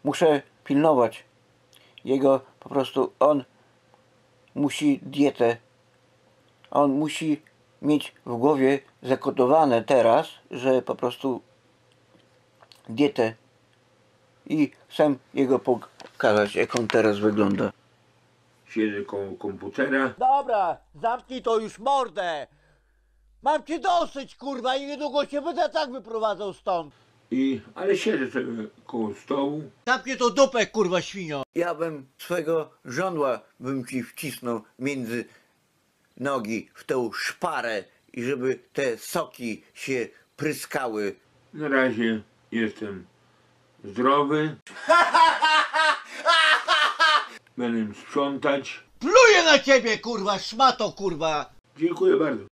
muszę pilnować jego, po prostu on musi dietę, on musi mieć w głowie zakodowane teraz, że po prostu dietę, i chcę jego pokazać, jak on teraz wygląda. Siedzę koło komputera. Dobra, zamknij to już mordę! Mam cię dosyć, kurwa, i niedługo się będę tak wyprowadzał stąd. Ale siedzę sobie koło stołu. Zamknij to dupę, kurwa, świnio. Ja bym swego żądła ci wcisnął między nogi w tę szparę i żeby te soki się pryskały. Na razie jestem zdrowy. Będę sprzątać. Pluję na ciebie, kurwa, szmato, kurwa. Dziękuję bardzo.